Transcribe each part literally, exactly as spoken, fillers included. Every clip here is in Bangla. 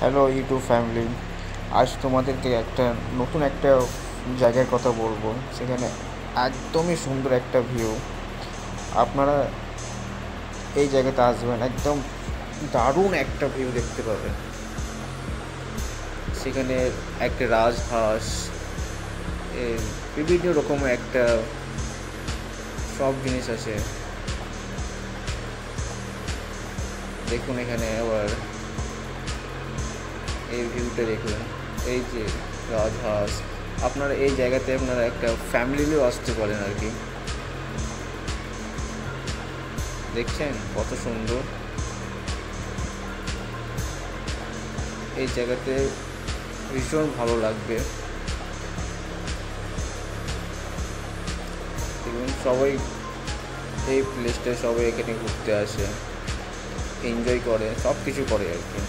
হ্যালো ইউটিউব ফ্যামিলি, আজ তোমাদেরকে একটা নতুন একটা জায়গার কথা বলবো। সেখানে একদমই সুন্দর একটা ভিউ। আপনারা এই জায়গাতে আসবেন, একদম দারুণ একটা ভিউ দেখতে পাবেন। সেখানে একটা রাজহাঁস, এর বিভিন্ন রকমের একটা সব জিনিস আছে। দেখুন এখানে আবার এই ভিউটা দেখুন, এই যে রাজহাঁস। আপনারা এই জায়গাতে আপনারা একটা ফ্যামিলিও আসতে পারেন আর কি। দেখছেন কত সুন্দর এই জায়গাতে, ভীষণ ভালো লাগবে। দেখুন সবাই এই প্লেসটা, সবাই এখানে ঘুরতে আসে, এনজয় করে, সব কিছু করে আর কি।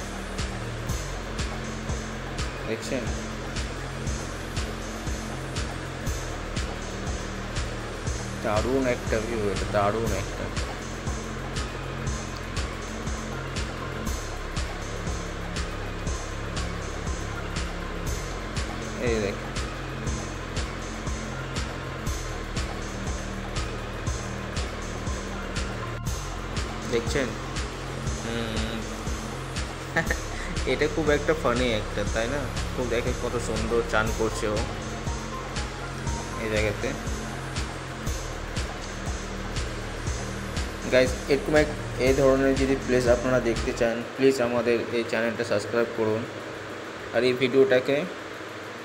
দেখছেন দারুণ একটা ভিউ, এটা দারুণ একটা। এই দেখ, দেখছেন হুম এটা খুব একটা ফানি একটা, তাই না? খুব দেখে কত সুন্দর চান করছে ও এই জায়গাতে। গাইস, এরকম এক এই ধরনের যদি প্লেস আপনারা দেখতে চান, প্লিজ আমাদের এই চ্যানেলটা সাবস্ক্রাইব করুন, আর এই ভিডিওটাকে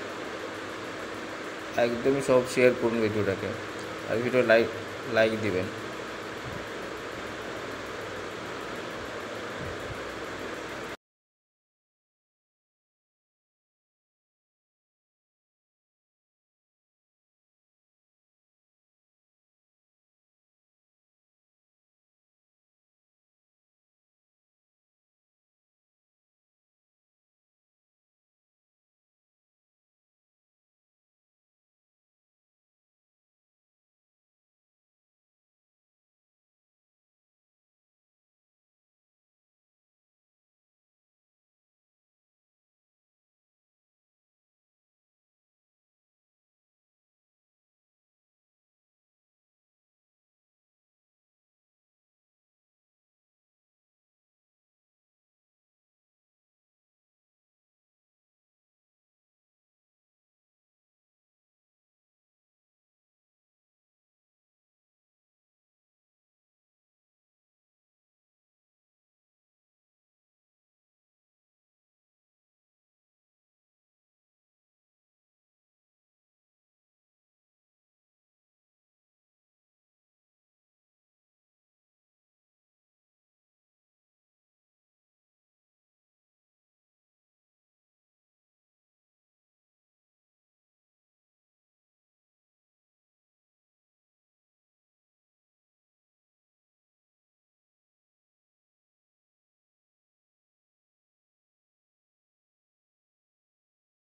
একদমই সব শেয়ার করুন ভিডিওটাকে, আর ভিডিও লাইক লাইক দিবেন।